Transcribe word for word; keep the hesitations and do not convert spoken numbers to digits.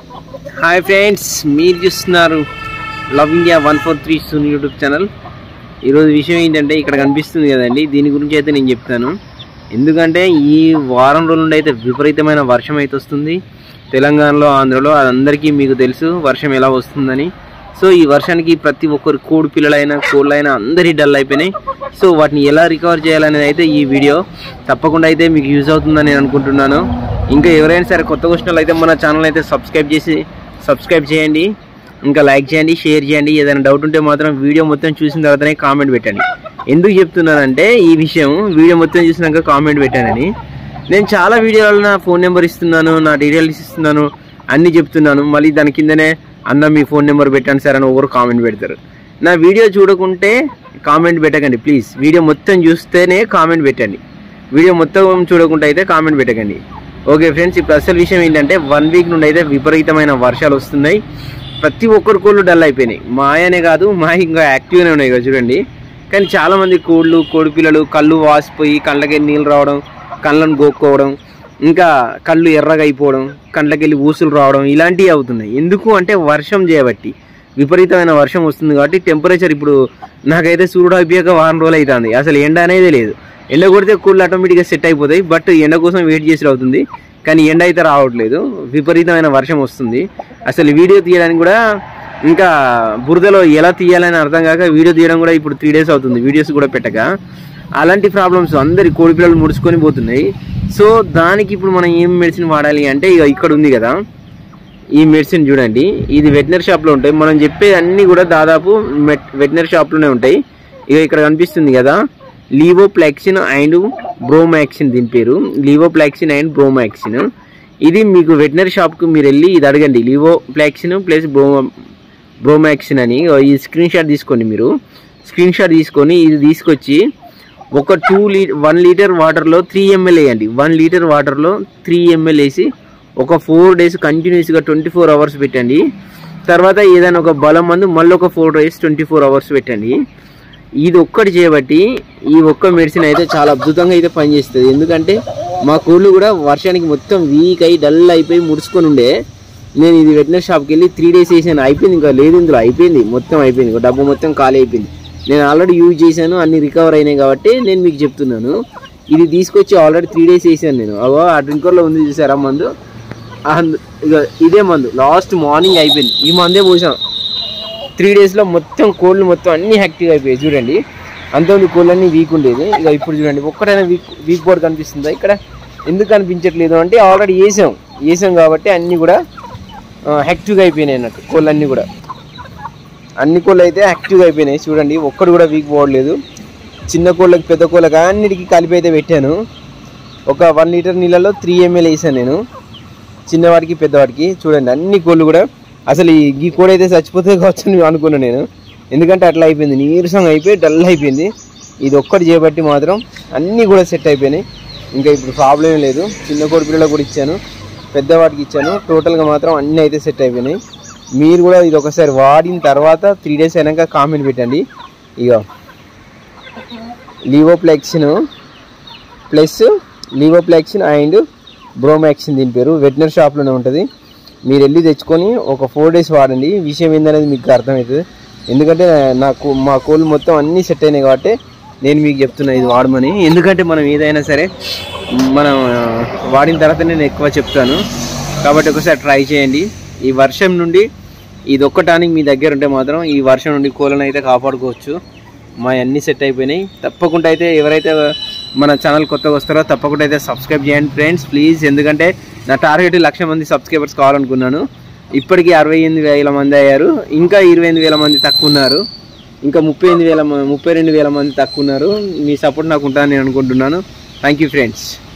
Hi friends, మీరు చూస్తున్నారు love India one four three Sunil YouTube channel. ఈరోజు విషయం ఏంటంటే ఇక్కడ కనిపిస్తుంది కదండి, దీని గురించి అయితే నేను చెప్తాను. ఎందుకంటే ఈ వారం రోజుల నుండి అయితే విపరీతమైన వర్షం అయితే వస్తుంది తెలంగాణలో, ఆంధ్రలో. అదందరికీ మీకు తెలుసు వర్షం ఎలా వస్తుందని. సో ఈ వర్షానికి ప్రతి ఒక్కరు కోడి పిల్లలైనా కోళ్ళైనా అందరి డల్ అయిపోయినాయి. సో వాటిని ఎలా రికవర్ చేయాలనేది అయితే ఈ వీడియో తప్పకుండా అయితే మీకు యూజ్ అవుతుందని నేను అనుకుంటున్నాను. ఇంకా ఎవరైనా సరే కొత్త క్వశ్చన్లు అయితే మన ఛానల్ అయితే సబ్స్క్రైబ్ చేసి సబ్స్క్రైబ్ చేయండి, ఇంకా లైక్ చేయండి, షేర్ చేయండి. ఏదైనా డౌట్ ఉంటే మాత్రం వీడియో మొత్తం చూసిన తర్వాతనే కామెంట్ పెట్టండి. ఎందుకు చెప్తున్నానంటే ఈ విషయం వీడియో మొత్తం చూసినాక కామెంట్ పెట్టానని. నేను చాలా వీడియోలలో నా ఫోన్ నెంబర్ ఇస్తున్నాను, నా డీటెయిల్స్ ఇస్తున్నాను, అన్నీ చెప్తున్నాను. మళ్ళీ దాని కిందనే అన్న మీ ఫోన్ నెంబర్ పెట్టండి సార్ అని ఒకరు కామెంట్ పెడతారు. నా వీడియో చూడకుంటే కామెంట్ పెట్టకండి ప్లీజ్. వీడియో మొత్తం చూస్తేనే కామెంట్ పెట్టండి. వీడియో మొత్తం చూడకుండా అయితే కామెంట్ పెట్టకండి. ఓకే ఫ్రెండ్స్, ఇప్పుడు అసలు విషయం ఏంటంటే వన్ వీక్ నుండి అయితే విపరీతమైన వర్షాలు వస్తున్నాయి. ప్రతి ఒక్కరి కోళ్ళు డల్ అయిపోయినాయి. మాయనే కాదు, మా ఇంకా యాక్టివ్గానే ఉన్నాయి కదా చూడండి. కానీ చాలామంది కోళ్ళు కోడి పిల్లలు కళ్ళు వాసిపోయి కళ్ళకి నీళ్ళు రావడం, కళ్ళను గోక్కోవడం, ఇంకా కళ్ళు ఎర్రగా అయిపోవడం, కళ్ళకి వెళ్ళి ఊసులు రావడం ఇలాంటివి అవుతున్నాయి. ఎందుకు అంటే వర్షం చేయబట్టి. విపరీతమైన వర్షం వస్తుంది కాబట్టి టెంపరేచర్ ఇప్పుడు నాకైతే సూర్యుడు అయిపోయాక వారం రోజులు అవుతుంది. అసలు ఎండ అనేది లేదు. ఎండ కొడితే కోళ్ళు ఆటోమేటిక్గా సెట్ అయిపోతాయి. బట్ ఎండ కోసం వెయిట్ చేసి అవుతుంది, కానీ ఎండ అయితే రావట్లేదు. విపరీతమైన వర్షం వస్తుంది. అసలు వీడియో తీయడానికి కూడా ఇంకా బురదలో ఎలా తీయాలని అర్థం కాక వీడియో తీయడం కూడా ఇప్పుడు త్రీ డేస్ అవుతుంది, వీడియోస్ కూడా పెట్టక. అలాంటి ప్రాబ్లమ్స్ అందరి కోడి పిల్లలు ముడుచుకొని పోతున్నాయి. సో దానికి ఇప్పుడు మనం ఏం మెడిసిన్ వాడాలి అంటే ఇక ఇక్కడ ఉంది కదా ఈ మెడిసిన్ చూడండి. ఇది వెటనరీ షాప్లో ఉంటాయి. మనం చెప్పే అన్నీ కూడా దాదాపు వెటనరీ షాప్లోనే ఉంటాయి. ఇక ఇక్కడ కనిపిస్తుంది కదా లీవోప్లాక్సిన్ అండ్ బ్రోమాక్సిన్, దీని పేరు లీవోప్లాక్సిన్ అండ్ బ్రోమాక్సిన్. ఇది మీకు వెటనరీ షాప్కి మీరు వెళ్ళి ఇది అడగండి, లీవోప్లాక్సిన్ ప్లస్ బ్రో బ్రోమాక్సిన్ అని. ఈ స్క్రీన్ షాట్ తీసుకోండి, మీరు స్క్రీన్ షాట్ తీసుకొని ఇది తీసుకొచ్చి ఒక టూ లీ వన్ లీటర్ వాటర్లో త్రీ ఎంఎల్ వేయండి. వన్ లీటర్ వాటర్లో త్రీ ఎంఎల్ వేసి ఒక ఫోర్ డేస్ కంటిన్యూస్గా ట్వంటీ ఫోర్ అవర్స్ పెట్టండి. తర్వాత ఏదైనా ఒక బలం మందు మళ్ళీ ఒక four days twenty four hours పెట్టండి. ఇది ఒక్కటి చేయబట్టి ఈ ఒక్క మెడిసిన్ అయితే చాలా అద్భుతంగా అయితే పనిచేస్తుంది. ఎందుకంటే మా కోళ్ళు కూడా వర్షానికి మొత్తం వీక్ అయి డల్ అయిపోయి ముడుచుకొని ఉండే. నేను ఇది వెటనరీ షాప్కి వెళ్ళి త్రీ డేస్ వేసాను, అయిపోయింది. ఇంకా లేదు ఇందులో, అయిపోయింది మొత్తం అయిపోయింది. ఒక డబ్బు మొత్తం ఖాళీ అయిపోయింది. నేను ఆల్రెడీ యూజ్ చేశాను, అన్ని రికవర్ అయినాయి కాబట్టి నేను మీకు చెప్తున్నాను. ఇది తీసుకొచ్చి ఆల్రెడీ త్రీ డేస్ వేసాను నేను. అవో ఆ డ్రింకర్లో ఉంది చూసారా మందు, ఇక ఇదే మందు లాస్ట్ మార్నింగ్ అయిపోయింది. ఈ మందే పోసాం. త్రీ డేస్లో మొత్తం కోళ్ళు మొత్తం అన్నీ యాక్టివ్ అయిపోయాయి చూడండి. అంతమంది కోళ్ళు అన్నీ వీక్ ఉండేది. ఇక ఇప్పుడు చూడండి ఒక్కటైనా వీక్ వీక్ బోర్డ్ కనిపిస్తుందా ఇక్కడ? ఎందుకు కనిపించట్లేదు అంటే ఆల్రెడీ వేసాం వేసాం కాబట్టి అన్నీ కూడా యాక్టివ్గా అయిపోయినాయి అన్నట్టు. కోళ్ళు అన్నీ కూడా అన్ని కోళ్ళు అయితే యాక్టివ్గా అయిపోయినాయి చూడండి. ఒక్కడు కూడా వీక్ పోవట్లేదు. చిన్న కోళ్ళకి పెద్ద కోళ్ళకి అన్నిటికీ కలిపి అయితే పెట్టాను. ఒక వన్ లీటర్ నీళ్ళలో త్రీ ఎంఎల్ వేసాను నేను, చిన్నవాడికి పెద్దవాడికి. చూడండి అన్ని కోళ్ళు కూడా అసలు ఈ కోడి అయితే చచ్చిపోతే కావచ్చు అని అనుకున్నాను నేను. ఎందుకంటే అట్లా అయిపోయింది, నీరసంగా అయిపోయి డల్ అయిపోయింది. ఇది ఒక్కటి చేయబట్టి మాత్రం అన్నీ కూడా సెట్ అయిపోయినాయి. ఇంకా ఇప్పుడు ప్రాబ్లం లేదు. చిన్న కోడి పిల్లలకు కూడా ఇచ్చాను, పెద్దవాడికి ఇచ్చాను. టోటల్గా మాత్రం అన్నీ అయితే సెట్ అయిపోయినాయి. మీరు కూడా ఇది ఒకసారి వాడిన తర్వాత త్రీ డేస్ అయినాక కామెంట్ పెట్టండి. ఇక లీవోప్లాక్సిన్ ప్లస్ లీవోప్లాక్సిన్ అండ్ బ్రోమాక్సిన్, దీని పేరు వెటనరీ షాప్లోనే ఉంటుంది. మీరు వెళ్ళి తెచ్చుకొని ఒక ఫోర్ డేస్ వాడండి. విషయం ఏందనేది మీకు అర్థమవుతుంది. ఎందుకంటే నాకు మా కోళ్ళు మొత్తం అన్నీ సెట్ అయినాయి కాబట్టి నేను మీకు చెప్తున్నా ఇది వాడమని. ఎందుకంటే మనం ఏదైనా సరే మనం వాడిన తర్వాత నేను ఎక్కువ చెప్తాను కాబట్టి ఒకసారి ట్రై చేయండి. ఈ వర్షం నుండి ఇది ఒక్కటానికి మీ దగ్గర ఉంటే మాత్రం ఈ వర్షం నుండి కోళ్ళను అయితే కాపాడుకోవచ్చు. మా అన్నీ సెట్ అయిపోయినాయి. తప్పకుండా అయితే ఎవరైతే మన ఛానల్ కొత్తగా వస్తారో తప్పకుండా అయితే సబ్స్క్రైబ్ చేయండి ఫ్రెండ్స్ ప్లీజ్. ఎందుకంటే నా టార్గెట్ లక్ష మంది సబ్స్క్రైబర్స్ కావాలనుకున్నాను. ఇప్పటికీ అరవై ఎనిమిది వేల మంది అయ్యారు. ఇంకా ఇరవై ఎనిమిది వేల మంది తక్కువ ఉన్నారు. ఇంకా ముప్పై ఎనిమిది వేల ముప్పై రెండు వేల మంది తక్కువ ఉన్నారు. మీ సపోర్ట్ నాకు ఉంటుందని నేను అనుకుంటున్నాను. Thank you friends.